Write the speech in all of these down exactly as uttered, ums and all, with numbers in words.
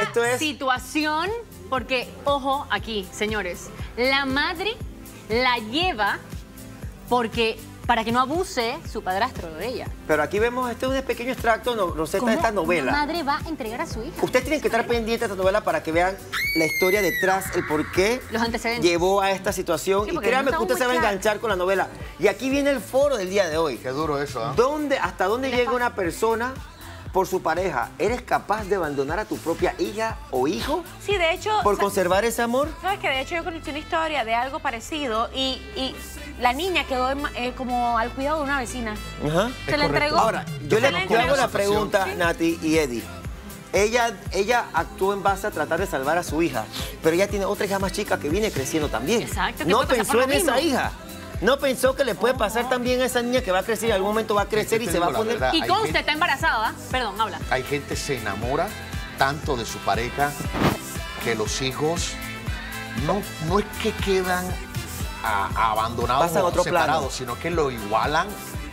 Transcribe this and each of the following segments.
esto es... situación, porque, ojo, aquí, señores, la madre la lleva porque... para que no abuse su padrastro de ella. Pero aquí vemos, este es un pequeño extracto, no, Rosetta, de esta novela. ¿Cómo la madre va a entregar a su hija? Ustedes tienen que estar pendientes de esta novela para que vean la historia detrás, el por qué los antecedentes llevó a esta situación. Sí, y créanme no que usted se va a enganchar con la novela. Y aquí viene el foro del día de hoy. Qué duro eso, ¿eh? ¿Dónde, hasta dónde llega una persona por su pareja? ¿Eres capaz de abandonar a tu propia hija o hijo? Sí, de hecho... ¿Por conservar ese amor? Sabes que de hecho yo conocí una historia de algo parecido y, y la niña quedó en, eh, como al cuidado de una vecina. Ajá. Se la entregó. Ahora, yo Se le la yo hago entregó. la pregunta, Sí. Nati y Eddie. Ella, ella actuó en base a tratar de salvar a su hija, pero ella tiene otra hija más chica que viene creciendo también. Exacto, que No puede pasar pensó por en lo esa mismo. hija. No pensó que le puede pasar también a esa niña que va a crecer y en algún momento va a crecer y te se va a digo la poner... verdad. Y Hay conste, gente- está embarazada. Perdón, habla. Hay gente que se enamora tanto de su pareja que los hijos no, no es que quedan a- a abandonados Pasan a o otro separados, plano. sino que lo igualan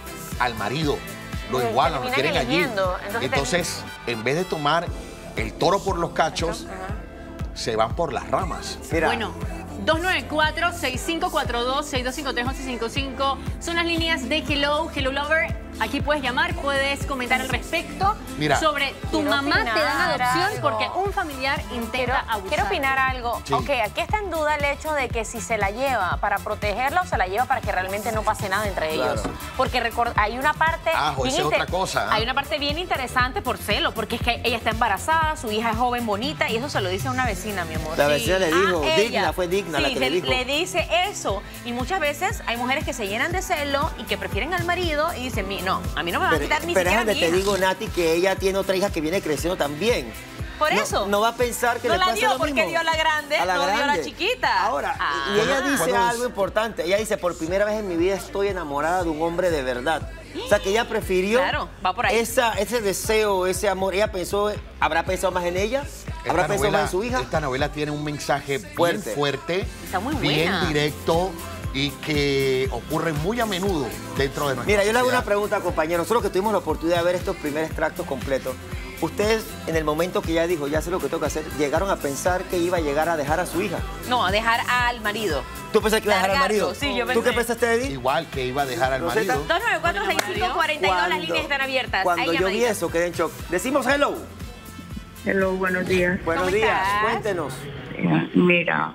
al marido. Lo Sí, igualan, lo terminan quieren allí. eligiendo. Entonces, Entonces, en vez de tomar el toro por los cachos, se van por las ramas. Mira, Bueno, dos nueve cuatro, seis cinco cuatro dos, seis dos cinco tres, once cincuenta y cinco son las líneas de Hello, Hello Lover. Aquí puedes llamar, puedes comentar al respecto Mira. sobre tu Quiero mamá te dan opinar adopción algo. porque un familiar intenta Quiero, abusar. quiero opinar algo. Sí. Ok, aquí está en duda el hecho de que si se la lleva para protegerla o se la lleva para que realmente no pase nada entre ellos. Claro. Porque record- hay una parte... Ah, bien esa es inter- otra cosa, ¿eh? Hay una parte bien interesante por celo, porque es que ella está embarazada, su hija es joven, bonita, y eso se lo dice a una vecina, mi amor. La vecina le dijo, a digna, ella. fue digna Sí, la que le se- dijo. le dice eso. Y muchas veces hay mujeres que se llenan de celo y que prefieren al marido y dicen, "Mi- no, a mí no me van a pero, quitar ni pero es siquiera donde mi te hija". digo, Nati, que ella tiene otra hija que viene creciendo también. Por No- eso. No, va a pensar que No le la pasa dio lo porque mismo. dio la grande, A no dio la chiquita. Ahora, Ah. y ella dice ¿Puedo algo decir? importante. Ella dice, por primera vez en mi vida estoy enamorada de un hombre de verdad. O sea, que ella prefirió Claro, va por ahí. Esa, ese deseo, ese amor. Ella pensó, ¿habrá pensado más en ella? ¿Habrá Esta pensado novela, más en su hija? esta novela tiene un mensaje Fuerte. bien fuerte, Está muy bien buena. directo y que ocurre muy a menudo dentro de nuestra Mira, yo le hago una sociedad. pregunta, compañero. Nosotros que tuvimos la oportunidad de ver estos primeros extractos completos, ustedes, en el momento que ella dijo, ya sé lo que tengo que hacer, llegaron a pensar que iba a llegar a dejar a su hija. No, a dejar al marido. ¿Tú pensás que iba a dejar al Largarlo, marido? sí, yo ¿Tú pensé. qué pensaste, Eddie? Igual que iba a dejar al Rosetta. marido. dos nueve cuatro, seis cinco cuatro dos, las líneas están abiertas. Cuando Hay yo vi llamaditas. eso, quedé en shock. Decimos hello. Hello, buenos días. Buenos ¿Cómo días, estás? cuéntenos. Eh, Mira,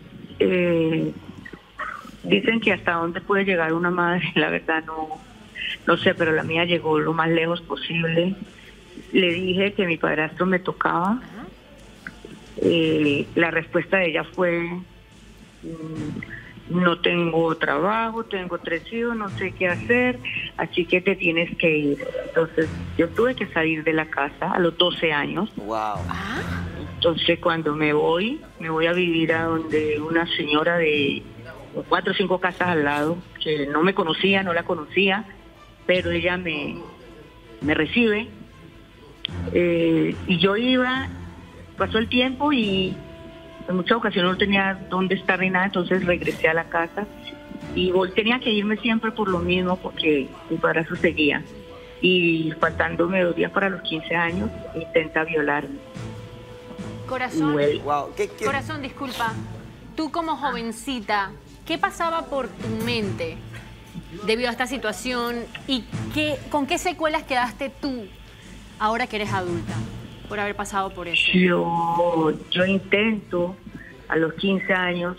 eh, dicen que hasta dónde puede llegar una madre, la verdad no, no sé, pero la mía llegó lo más lejos posible. Le dije que mi padrastro me tocaba. Eh, la respuesta de ella fue, mm, no tengo trabajo, tengo tres hijos, no sé qué hacer, así que te tienes que ir. Entonces yo tuve que salir de la casa a los doce años. Wow. Entonces cuando me voy, me voy a vivir a donde una señora de cuatro o cinco casas al lado, que no me conocía, no la conocía, pero ella me, me recibe. Eh, y yo iba, pasó el tiempo y en muchas ocasiones no tenía dónde estar ni nada, entonces regresé a la casa y vol- tenía que irme siempre por lo mismo porque mi padrastro seguía. Y faltándome dos días para los quince años, intenta violarme. Corazón, Well. Wow. ¿Qué, qué? corazón, disculpa. Tú como jovencita, ¿qué pasaba por tu mente debido a esta situación y qué, con qué secuelas quedaste tú ahora que eres adulta por haber pasado por eso? Yo, yo intento, a los quince años,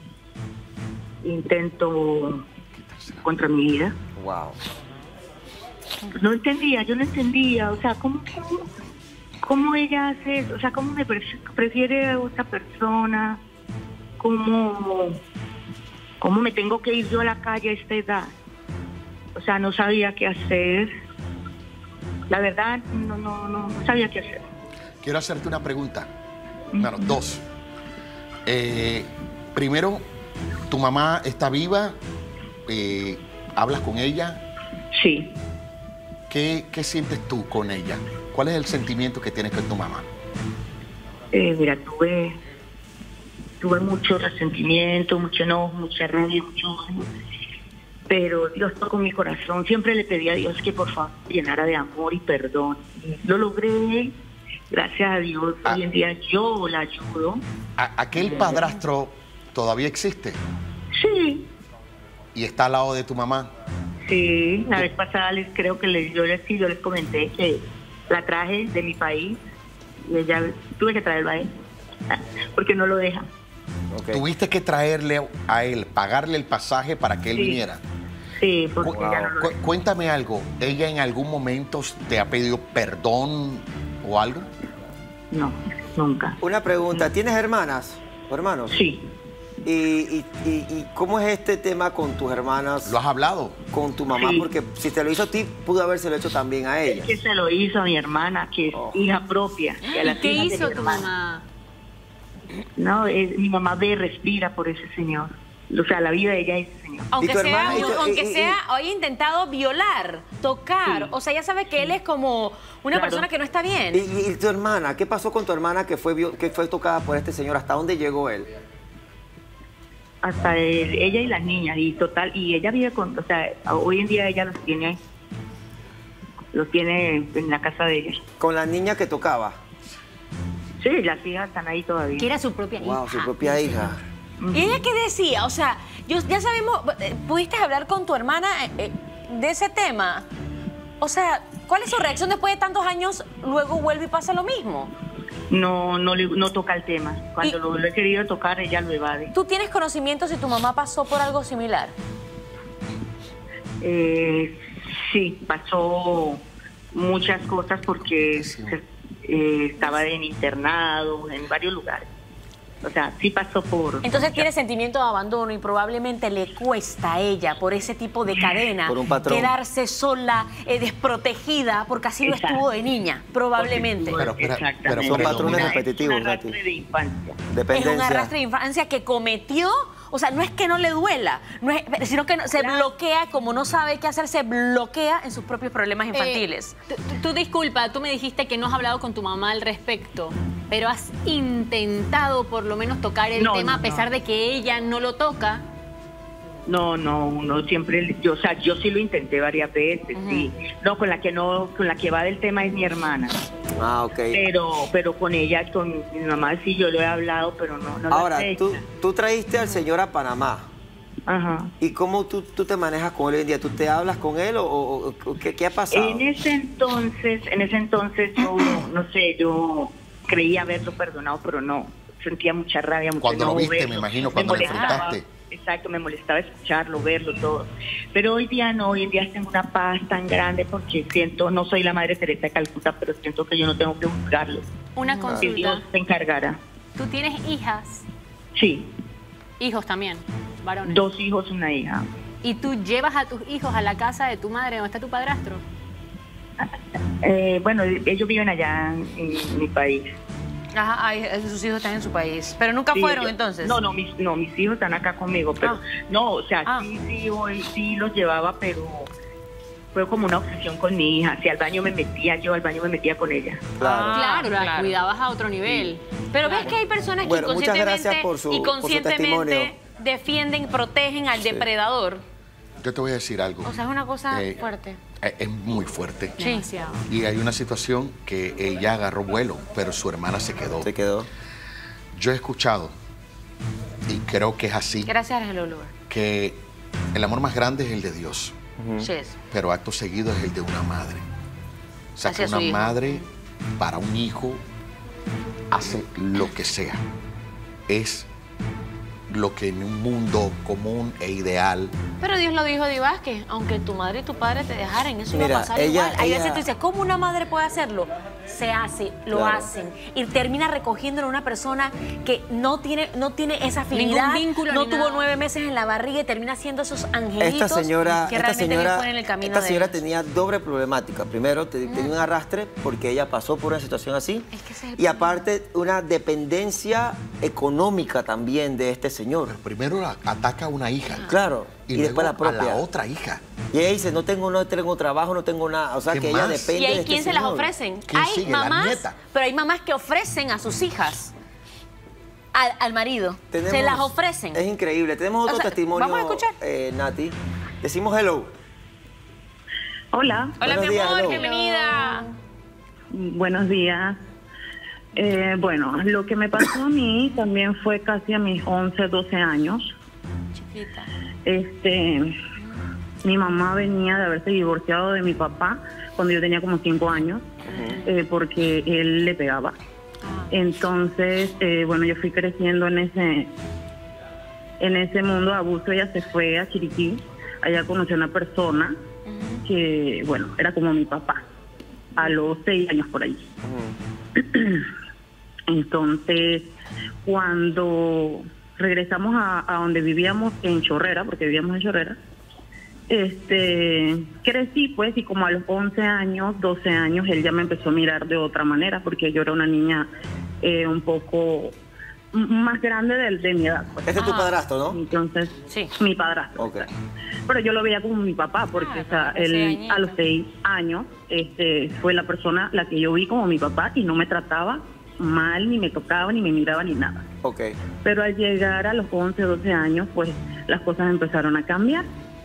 intento contra mi vida. Wow. No entendía, yo no entendía, o sea, ¿cómo, cómo, cómo ella hace eso? O sea, ¿cómo me pre- prefiere a otra persona? ¿Cómo, ¿Cómo me tengo que ir yo a la calle a esta edad? O sea, no sabía qué hacer. La verdad, no, no, no, no sabía qué hacer. Quiero hacerte una pregunta. Bueno, dos. Eh, primero, ¿tu mamá está viva? Eh, ¿Hablas con ella? Sí. ¿Qué, ¿Qué sientes tú con ella? ¿Cuál es el sentimiento que tienes con tu mamá? Eh, mira, tuve, tuve mucho resentimiento, mucho enojo, mucha rabia, mucho odio. Pero Dios tocó mi corazón. Siempre le pedí a Dios que por favor llenara de amor y perdón. Lo logré Gracias a Dios, Ah. hoy en día yo la ayudo. ¿A- ¿Aquel padrastro todavía existe? Sí, ¿Y está al lado de tu mamá? sí. La vez pasada les creo que les, yo les, sí, yo les comenté que la traje de mi país y ella tuve que traerla a él porque no lo deja. Ok. Tuviste que traerle a él, pagarle el pasaje para que él Sí. viniera. Sí, porque Cu- ella no lo cu- deja. Cuéntame algo, ¿ella en algún momento te ha pedido perdón o algo? No, nunca. Una pregunta, ¿tienes hermanas o hermanos? Sí. ¿Y, y, y- y cómo es este tema con tus hermanas, ¿Lo has hablado? con tu mamá? Sí. Porque si te lo hizo a ti, pudo habérselo hecho también a ella. Es que se lo hizo a mi hermana, que es Oh. hija propia. y a las ¿Qué hijas de hizo mi tu hermana. mamá? No, es- mi mamá ve y respira por ese señor. O sea, la vida de ella es ese señor. Aunque tu sea, hermana? Y tu- aunque y- y- sea, haya intentado violar, tocar, Sí. o sea, ya sabe que él es como una Claro. persona que no está bien. ¿Y, y- y tu hermana? ¿Qué pasó con tu hermana que fue, vio- que fue tocada por este señor? ¿Hasta dónde llegó él? Hasta él- ella y las niñas, y total, y ella vive con, o sea, hoy en día ella los tiene, los tiene en la casa de ella. Con la niña que tocaba. Sí, las hijas están ahí todavía. Que era su propia Wow, hija. su propia hija. ¿Y ella qué decía? O sea, yo, ya sabemos, eh, ¿pudiste hablar con tu hermana eh, eh, de ese tema? O sea, ¿cuál es su reacción después de tantos años? Luego vuelve y pasa lo mismo. No, no, le- no toca el tema. Cuando Y- lo, lo he querido tocar, ella lo evade. ¿Tú tienes conocimiento si tu mamá pasó por algo similar? Eh, sí, pasó muchas cosas porque Sí. eh, estaba en internado, en varios lugares. O sea, sí pasó por... Entonces tiene sentimiento de abandono y probablemente le cuesta a ella, por ese tipo de cadena, Por un patrón. quedarse sola, eh, desprotegida, porque así lo Exacto. estuvo de niña, probablemente. Pero, espera, Exactamente. pero Son patrones Una- repetitivos, Es un arrastre Nati. de infancia. Es un Dependencia. arrastre de infancia que cometió, o sea, no es que no le duela, no es, sino que no- se bloquea, como no sabe qué hacer, se bloquea en sus propios problemas infantiles. Eh, tú, tú disculpa, tú me dijiste que no has hablado con tu mamá al respecto, pero has intentado por lo menos tocar el No, tema no, a pesar no. de que ella no lo toca. No, no, uno siempre, yo, o sea, yo sí lo intenté varias veces, sí. No, con la que no, con la que va del tema es mi hermana. Ah, ok. Pero, pero con ella, con mi mamá sí yo lo he hablado, pero no, no lo Ahora, acepta. tú, tú traíste al señor a Panamá. Ajá. ¿Y cómo tú, tú te manejas con él hoy en día? ¿Tú te hablas con él o, o- o qué, qué ha pasado? En ese entonces, en ese entonces yo, no sé, yo creía haberlo perdonado, pero no. Sentía mucha rabia, mucho Cuando lo enojo viste, verlo. me imagino, cuando lo molestaba, enfrentaste. Exacto, me molestaba escucharlo, verlo, todo. Pero hoy día no, hoy en día tengo una paz tan grande porque siento, no soy la Madre Teresa de Calcuta, pero siento que yo no tengo que buscarlo. Una Que Dios consulta. se encargará. ¿Tú tienes hijas? Sí, Hijos también, varones. dos hijos, una hija. ¿Y tú llevas a tus hijos a la casa de tu madre donde está tu padrastro? Eh, bueno, ellos viven allá en, en mi país. Ajá, ay, sus hijos están en su país. Pero nunca Sí, fueron yo- entonces. No, no mis, no, mis hijos están acá conmigo, pero Ah. no, o sea, Ah. sí, sí, hoy sí los llevaba, pero fue como una obsesión con mi hija. Si al baño me metía, yo al baño me metía con ella. Claro. Ah, claro, la claro. cuidabas a otro nivel. Pero Claro. ves que hay personas que Bueno, muchas inconscientemente, gracias por su- y por su conscientemente testimonio. defienden, protegen al depredador. Yo te voy a decir algo. O sea, es una cosa Eh, fuerte. Es es muy fuerte. Sí. Demasiado. Y hay una situación que ella agarró vuelo, pero su hermana se quedó. Se quedó. Yo he escuchado, y creo que es así, Gracias, Ángel Lugar. que el amor más grande es el de Dios, Sí es. pero acto seguido es el de una madre. O sea, Hacia que su una hijo. madre para un hijo hace lo que sea. Es lo que en un mundo común e ideal. Pero Dios lo dijo, Di Vázquez, aunque tu madre y tu padre te dejaran, eso iba Mira, a pasar ella- igual. Hay ella- veces tú dices, ¿cómo una madre puede hacerlo? Se hace, lo Claro. hacen. Y termina recogiéndolo una persona que no tiene, no tiene esa afinidad, vínculo no ni tuvo nada. nueve meses en la barriga y termina siendo esos angelitos Esta señora, que esta realmente señora, les ponen el camino esta de señora ellos. tenía doble problemática. Primero, te- tenía un arrastre porque ella pasó por una situación así. Es que ese es el y aparte, una dependencia económica también de este señor. Primero la- ataca a una hija Claro. y, Y, luego después la a propia. la otra hija. Y ella dice, no tengo, no tengo trabajo, no tengo nada. O sea, ¿Qué que ella más? depende ¿Y hay de este quién se las señor. ofrecen? ¿Quién Hay sigue? La mamás, nieta. pero hay mamás que ofrecen a sus hijas al, al marido. Tenemos- se las ofrecen. Es increíble. Tenemos otro O sea, testimonio, vamos a escuchar. eh, Nati. Decimos hello. Hola, Hola, Buenos mi días, amor, hello. bienvenida. buenos días. Eh, bueno, lo que me pasó a mí también fue casi a mis once, doce años. Chiquita. Este, mi mamá venía de haberse divorciado de mi papá cuando yo tenía como cinco años, eh, porque él le pegaba. Entonces, eh, bueno, yo fui creciendo en ese, en ese mundo de abuso. Ella se fue a Chiriquí, allá conoció a una persona que, bueno, era como mi papá, a los seis años por ahí. Entonces, cuando regresamos a, a donde vivíamos en Chorrera, porque vivíamos en Chorrera, este, crecí pues, y como a los once años, doce años, él ya me empezó a mirar de otra manera, porque yo era una niña eh, un poco m- más grande de, de mi edad. Pues. Este es tu padrastro, ¿no? Entonces, Sí. mi padrastro. Ok. Pero yo lo veía como mi papá, porque Ah, o sea, con seis él añitos. a los seis años este, fue la persona la que yo vi como mi papá y no me trataba mal, ni me tocaba, ni me miraba, ni nada. Ok. Pero al llegar a los once, doce años, pues las cosas empezaron a cambiar.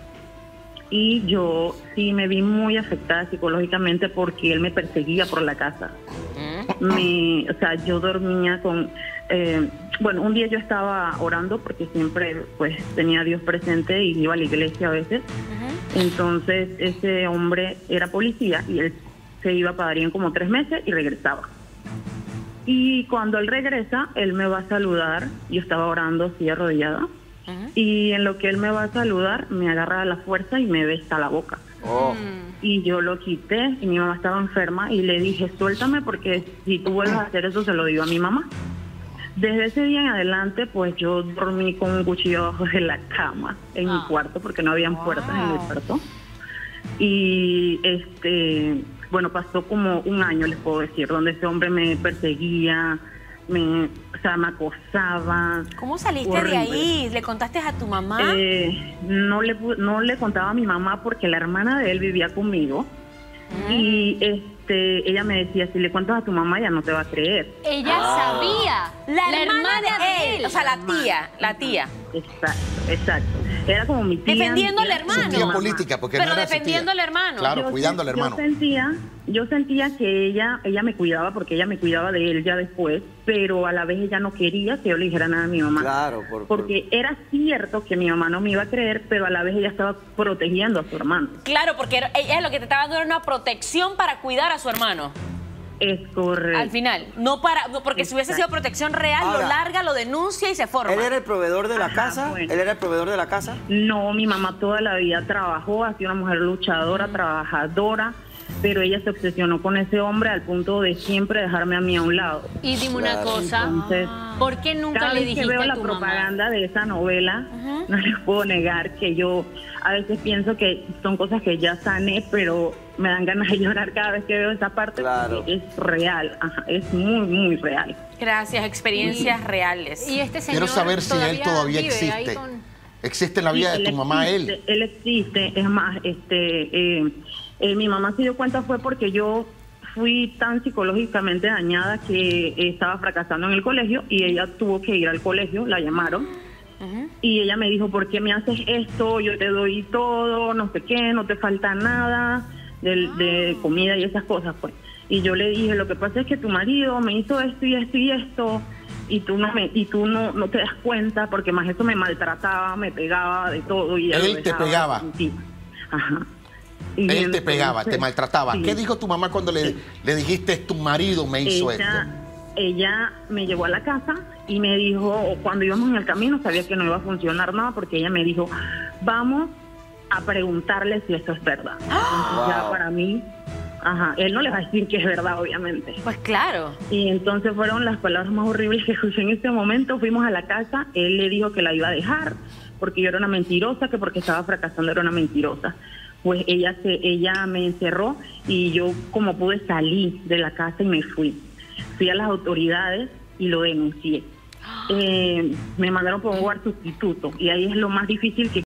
Y yo sí me vi muy afectada psicológicamente porque él me perseguía por la casa. Me, o sea, yo dormía con... eh, bueno, un día yo estaba orando porque siempre pues tenía a Dios presente y iba a la iglesia a veces. Entonces ese hombre era policía y él se iba para Darien como tres meses y regresaba. Y cuando él regresa, él me va a saludar. Yo estaba orando así arrodillada. Y en lo que él me va a saludar, me agarra a la fuerza y me besa la boca. Oh. Y yo lo quité y mi mamá estaba enferma y le dije, suéltame porque si tú vuelves a hacer eso se lo digo a mi mamá. Desde ese día en adelante, pues yo dormí con un cuchillo abajo de la cama en mi cuarto porque no habían puertas en el cuarto. Y este, bueno, pasó como un año, les puedo decir, donde ese hombre me perseguía, me, o sea, me acosaba. ¿Cómo saliste Horrible. de ahí? ¿Le contaste a tu mamá? Eh, no le pu- no le contaba a mi mamá porque la hermana de él vivía conmigo. Y este ella me decía, si le cuentas a tu mamá ya no te va a creer. Ella sabía. la, hermana, de él. O sea, la tía, la tía. Exacto, exacto. Era como mi tía. Defendiendo mi tía, al hermano. Su tía política, porque Pero no era su defendiendo tía. al hermano. Claro, Yo cuidando al sen- hermano. Yo sentía, yo sentía que ella, ella me cuidaba porque ella me cuidaba de él ya después, pero a la vez ella no quería que yo le dijera nada a mi mamá. Claro, por, por- Porque era cierto que mi mamá no me iba a creer, pero a la vez ella estaba protegiendo a su hermano. Claro, porque era- ella lo que te estaba dando era una protección para cuidar a su hermano. Es correcto. Al final. No para, no, porque si hubiese sido protección real, Ahora, lo larga, lo denuncia y se forma. ¿Él era el proveedor de la Ajá, casa? bueno. ¿Él era el proveedor de la casa? No, mi mamá toda la vida trabajó, ha sido una mujer luchadora, trabajadora, pero ella se obsesionó con ese hombre al punto de siempre dejarme a mí a un lado. Y dime una Claro. cosa. Entonces, ¿Por qué nunca cada le vez que dijiste veo a la tu mamá? propaganda de esa novela, no les puedo negar que yo a veces pienso que son cosas que ya sané, pero me dan ganas de llorar cada vez que veo esa parte. Claro. Porque es real, ajá, es muy, muy real. Gracias, experiencias reales. Y este señor Quiero saber si él todavía vive ahí existe. con- ¿Existe en la vida Sí, de tu mamá existe, él? Él existe, es más, este, eh, eh, mi mamá se dio cuenta fue porque yo fui tan psicológicamente dañada que eh, estaba fracasando en el colegio y ella tuvo que ir al colegio, la llamaron. Y ella me dijo, ¿por qué me haces esto? Yo te doy todo, no sé qué, no te falta nada de, de comida y esas cosas, pues. Y yo le dije, lo que pasa es que tu marido me hizo esto y esto y esto, y tú no me y tú no, no te das cuenta, porque más eso me maltrataba, me pegaba de todo. Y ella Él lo te dejaba pegaba. encima. Ajá. Y Él te entonces, pegaba, te maltrataba. sí. ¿Qué dijo tu mamá cuando le, le dijiste, tu marido me hizo ella, esto? ella me llevó a la casa y me dijo, o cuando íbamos en el camino, sabía que no iba a funcionar nada, porque ella me dijo, vamos a preguntarle si eso es verdad. Entonces, ya Wow. para mí, ajá, él no le va a decir que es verdad, obviamente. Pues claro. Y entonces fueron las palabras más horribles que escuché en ese momento. Fuimos a la casa, él le dijo que la iba a dejar, porque yo era una mentirosa, que porque estaba fracasando era una mentirosa. Pues ella se, ella me encerró y yo, como pude, salí de la casa y me fui. Fui a las autoridades y lo denuncié. Eh, me mandaron por un lugar sustituto y ahí es lo más difícil que